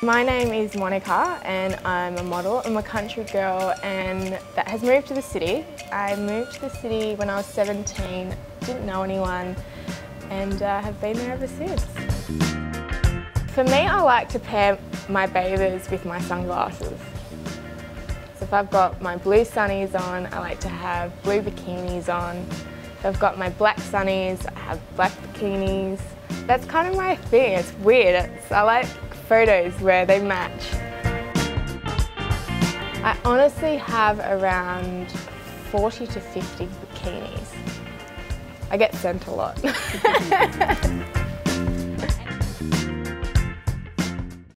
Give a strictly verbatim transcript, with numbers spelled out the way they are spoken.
My name is Monika and I'm a model. I'm a country girl and that has moved to the city. I moved to the city when I was seventeen, didn't know anyone, and uh, have been there ever since. For me, I like to pair my bathers with my sunglasses. So if I've got my blue sunnies on, I like to have blue bikinis on. If I've got my black sunnies, I have black bikinis. That's kind of my thing. It's weird. It's, I like photos where they match. I honestly have around forty to fifty bikinis. I get sent a lot.